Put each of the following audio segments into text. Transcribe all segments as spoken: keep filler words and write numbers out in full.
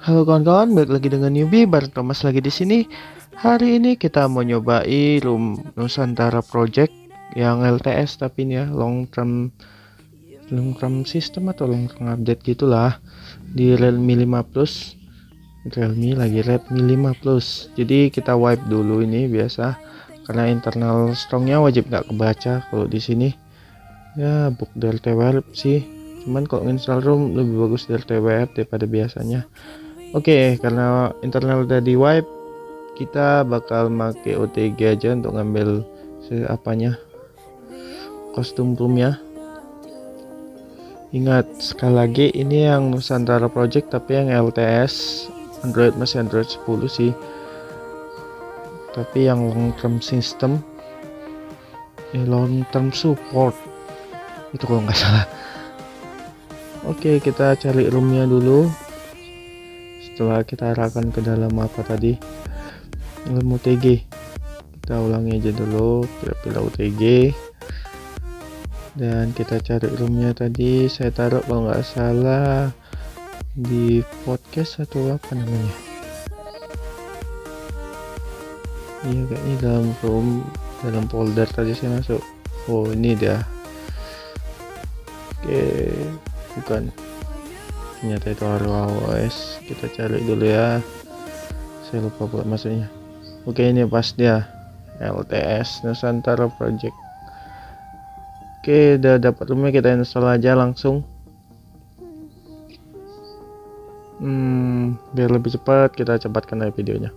Halo kawan-kawan, balik lagi dengan Newbie, bareng Thomas lagi di sini. Hari ini kita mau nyobai room Nusantara Project yang L T S, tapi ini ya long term long term system atau long term update gitulah, di Realme lima Plus. Realme lagi Redmi lima Plus. Jadi kita wipe dulu ini biasa, karena internal strongnya wajib nggak kebaca kalau di sini. Ya book dari T W R sih, cuman kalau install room lebih bagus dari T W R daripada biasanya. Oke, okay, karena internal udah di wipe, kita bakal pakai O T G aja untuk ngambil apanya, kostum roomnya. Ingat sekali lagi, ini yang Nusantara Project tapi yang L T S, Android masih Android sepuluh sih, tapi yang long term system, eh, long term support itu kalau nggak salah. Oke, okay, kita cari roomnya dulu. Setelah kita arahkan ke dalam apa tadi, dalam O T G, kita ulangi aja dulu, pilih-pilih O T G dan kita cari roomnya tadi. Saya taruh kalau nggak salah di podcast atau apa namanya, iya kayaknya dalam room, dalam folder tadi saya masuk. Oh ini dia. Oke, bukan, ternyata itu RWOS. Kita cari dulu ya, saya lupa buat masuknya. Oke, ini pas dia, L T S Nusantara Project. Oke, udah dapat roomnya, kita install aja langsung. Hmm, biar lebih cepat kita cepatkan aja videonya.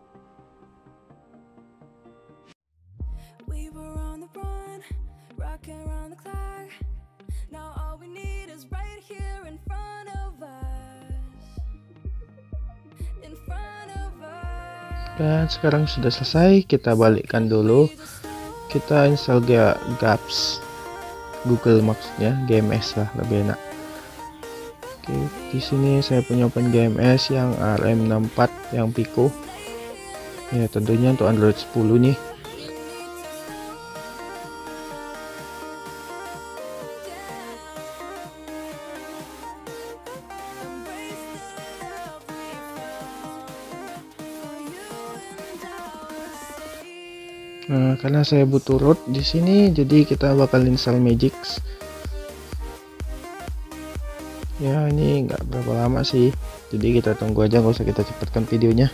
Dan sekarang sudah selesai, kita balikkan dulu. Kita install Gaps, Google maksudnya, G M S lah lebih enak. Oke, di sini saya punya open G M S yang R M enam empat yang Pico. Ya tentunya untuk Android sepuluh nih. Nah, karena saya butuh root di sini, jadi kita bakal install Magix. Ya ini nggak berapa lama sih, jadi kita tunggu aja, nggak usah kita cepatkan videonya.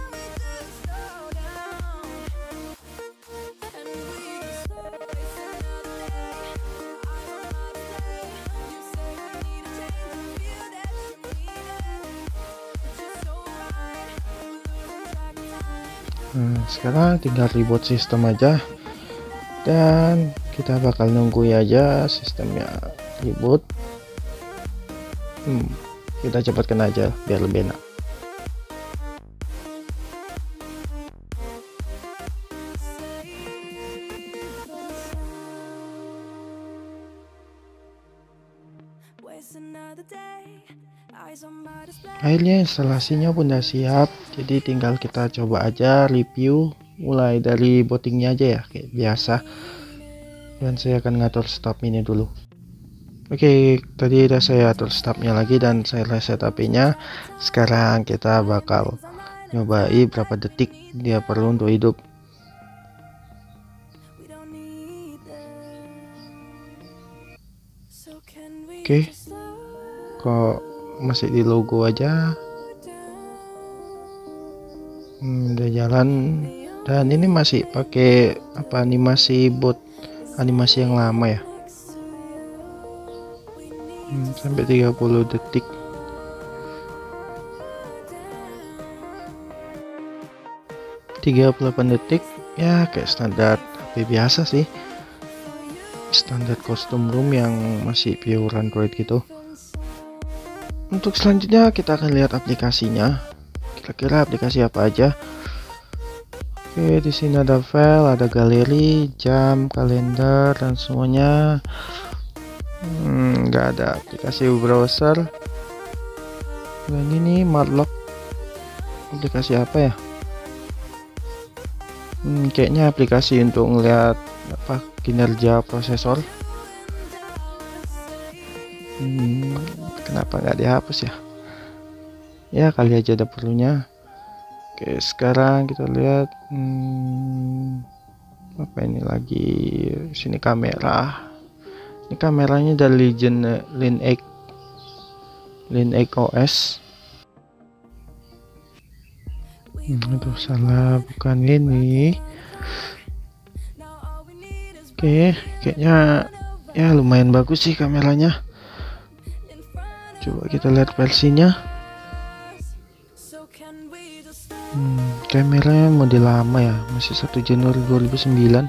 Nah, sekarang tinggal reboot sistem aja, dan kita bakal nunggu aja sistemnya reboot. Hmm, kita cepatkan aja biar lebih enak. Akhirnya instalasinya pun udah siap, jadi tinggal kita coba aja review mulai dari bootingnya aja ya kayak biasa, dan saya akan ngatur stop ini dulu. Oke, tadi udah saya atur stopnya lagi dan saya reset H P-nya. Sekarang kita bakal nyobai berapa detik dia perlu untuk hidup. Oke, kok masih di logo aja. Hmm, udah jalan, dan ini masih pakai apa, animasi bot, animasi yang lama ya. Hmm, sampai tiga puluh detik. tiga puluh delapan detik ya, kayak standar H P biasa sih, standar custom room yang masih pure Android gitu. Untuk selanjutnya kita akan lihat aplikasinya, kira-kira aplikasi apa aja. Oke, di sini ada file, ada galeri, jam, kalender, dan semuanya. Hmm, nggak ada aplikasi browser. Dan ini Marlock, aplikasi apa ya? Hmm, kayaknya aplikasi untuk ngeliat apa kinerja prosesor. Hmm, kenapa nggak dihapus ya? ya kali aja ada perlunya. Oke, sekarang kita lihat hmm, apa ini lagi. Sini kamera. Ini kameranya dari Legion Lineage Lineage O S. Hmm, aduh salah, bukan ini. Oke, kayaknya ya lumayan bagus sih kameranya. Coba kita lihat versinya. Hmm, kameranya model lama ya, masih satu Januari dua ribu sembilan.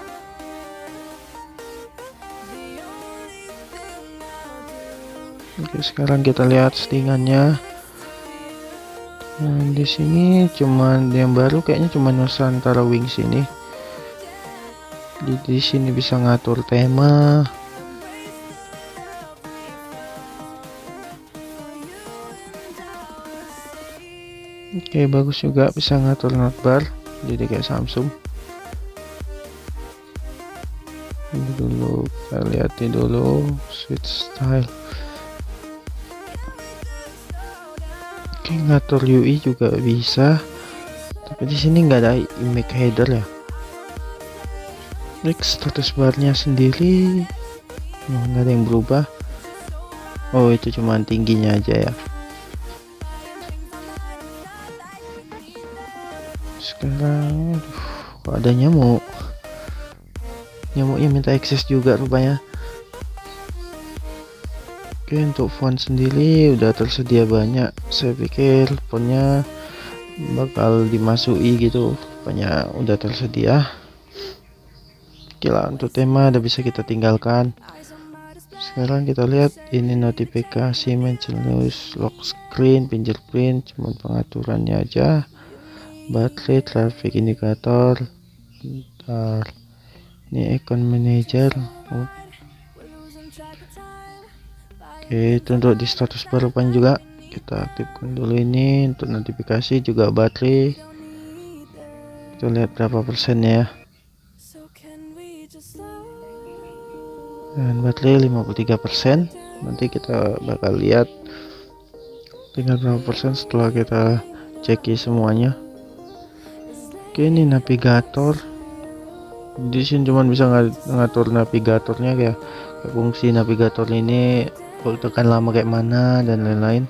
Oke, sekarang kita lihat settingannya. Nah, di sini cuman yang baru kayaknya cuma Nusantara Wings ini. Di, di sini bisa ngatur tema. Oke, bagus juga bisa ngatur notbar, jadi kayak Samsung. Ini dulu kita lihatin dulu switch style. Oke, ngatur U I juga bisa, tapi di sini nggak ada image header ya. Klik status barnya sendiri, nggak ada yang berubah. Oh, itu cuma tingginya aja ya. Sekarang aduh, kok ada nyamuk. Nyamuknya minta akses juga rupanya. Oke, untuk font sendiri udah tersedia banyak. Saya pikir fontnya bakal dimasuki gitu, rupanya udah tersedia. Oke lah, untuk tema udah bisa kita tinggalkan. Sekarang kita lihat ini notifikasi, maintenance, lock screen, fingerprint, cuma pengaturannya aja. Baterai, traffic indicator, bentar. Ini account manager. Oh. Oke, itu untuk di status bar juga kita aktifkan dulu. Ini untuk notifikasi juga baterai. Kita lihat berapa persennya ya. Dan baterai lima puluh tiga persen. Nanti kita bakal lihat tinggal berapa persen setelah kita ceki semuanya. Oke, ini navigator. Di sini cuman bisa ng ngatur navigatornya kayak, kayak fungsi navigator ini kalau tekan lama kayak mana dan lain-lain.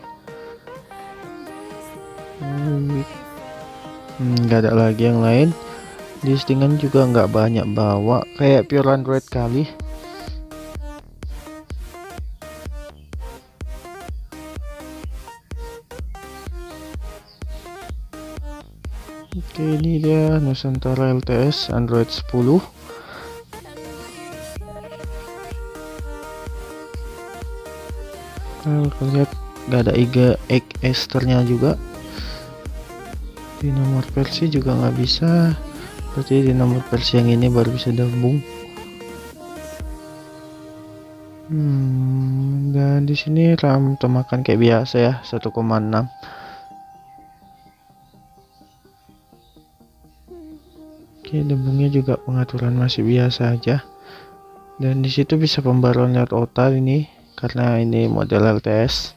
Hmm, nggak ada lagi yang lain. Di settingan juga nggak banyak bawa, kayak pure Android kali. Oke, ini dia Nusantara L T S Android sepuluh. Nah, lihat nggak ada iga egg esternya juga. Di nomor versi juga nggak bisa. Berarti di nomor versi yang ini baru bisa gabung. Hmm, dan di sini RAM temakan kayak biasa ya, satu koma enam. Oke, debugnya juga pengaturan masih biasa aja. Dan di situ bisa pembaruan lewat O T A ini karena ini model L T S.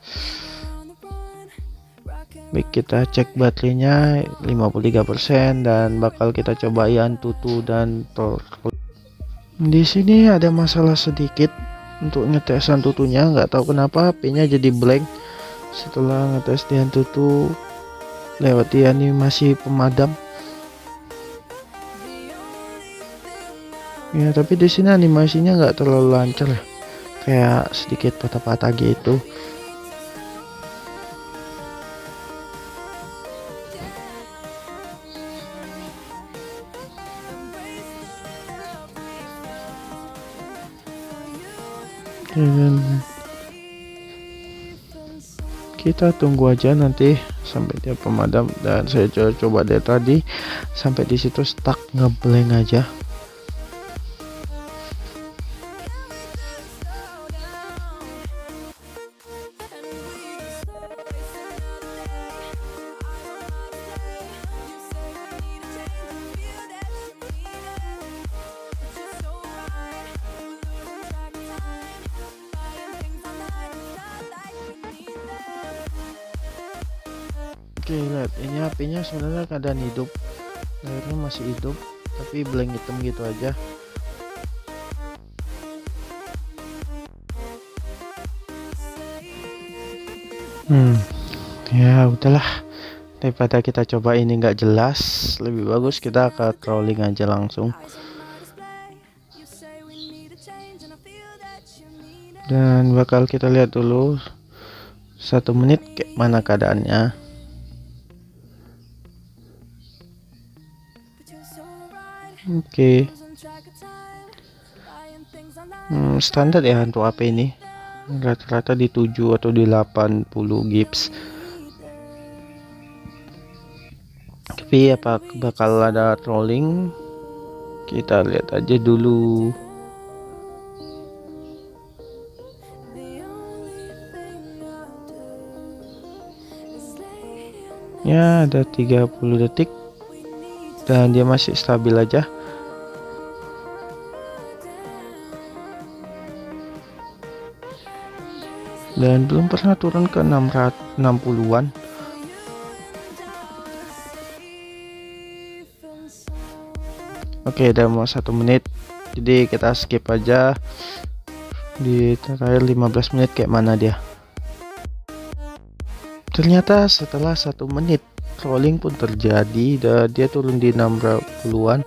Baik, kita cek baterainya lima puluh tiga persen dan bakal kita coba Antutu dan Tor. Di sini ada masalah sedikit untuk ngetes Antutunya, nggak tahu kenapa H P-nya jadi blank setelah ngetes di Antutu lewat di animasi pemadam. Ya, tapi di sini animasinya nggak terlalu lancar ya, kayak sedikit patah-patah gitu. Dan kita tunggu aja nanti sampai dia pemadam. Dan saya coba, coba dari tadi sampai di situ stuck ngeblank aja. Oke, lihat ini H P-nya sebenarnya keadaan hidup, layarnya masih hidup, tapi blank hitam gitu aja. Hmm, ya udahlah, daripada kita coba ini nggak jelas, lebih bagus kita ke trolling aja langsung. Dan bakal kita lihat dulu satu menit kayak mana keadaannya. Oke, okay. hmm, standar ya untuk H P ini, rata-rata di tujuh atau di delapan puluh gigs. Tapi apa bakal ada trolling, kita lihat aja dulu. Ya, ada tiga puluh detik dan dia masih stabil aja. Dan belum pernah turun ke enam puluhan. Oke, udah mau satu menit, jadi kita skip aja. Di terakhir lima belas menit kayak mana dia. Ternyata setelah satu menit trolling pun terjadi, dan dia turun di enam puluhan.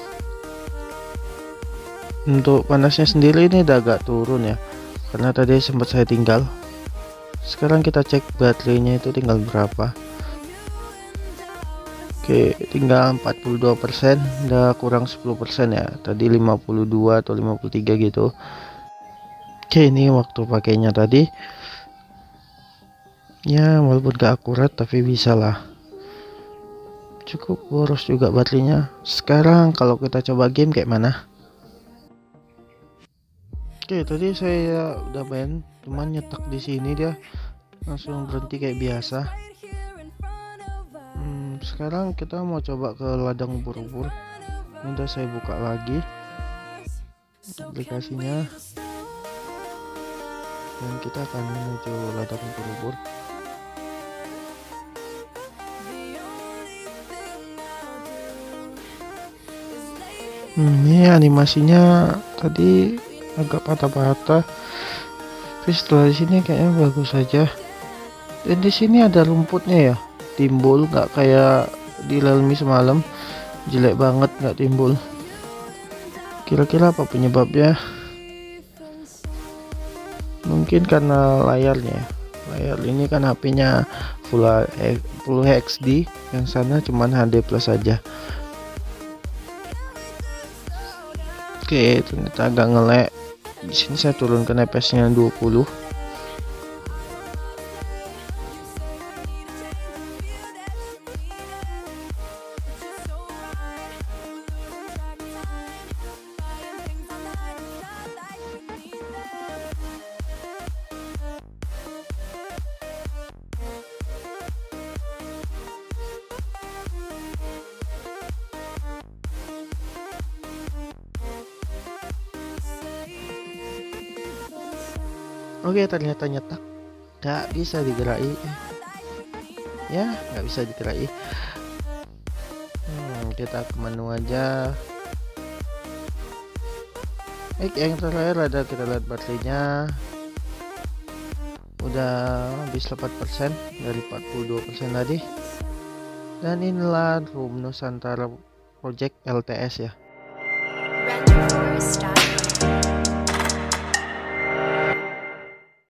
Untuk panasnya sendiri ini udah agak turun ya, karena tadi sempat saya tinggal. Sekarang kita cek baterainya itu tinggal berapa. Oke, tinggal empat puluh dua persen, udah kurang sepuluh persen ya. Tadi lima puluh dua atau lima puluh tiga gitu. Oke, ini waktu pakainya tadi. Ya, walaupun gak akurat tapi bisa lah. Cukup boros juga baterainya. Sekarang kalau kita coba game kayak mana? Oke, tadi saya udah main, cuman nyetak di sini dia langsung berhenti kayak biasa. Hmm, sekarang kita mau coba ke ladang ubur-ubur. Ini udah saya buka lagi aplikasinya, dan kita akan menuju ladang ubur-ubur. Hmm, ini animasinya tadi agak patah-patah, tapi setelah di sini kayaknya bagus saja. Dan di sini ada rumputnya ya, timbul, nggak kayak di Realme semalam, jelek banget nggak timbul. Kira-kira apa penyebabnya? Mungkin karena layarnya. Layar ini kan H P-nya full full H D, yang sana cuman H D plus saja. Oke, ternyata agak ngelek. Di sini saya turunkan F P S-nya dua puluh. Oke, ternyata nyetak nggak bisa digerai. Ya, nggak bisa digerai. Hmm, kita ke menu aja. Baik, yang terakhir ada, kita lihat baterainya udah habis delapan persen dari empat puluh dua persen tadi. Dan inilah room Nusantara Project L T S ya.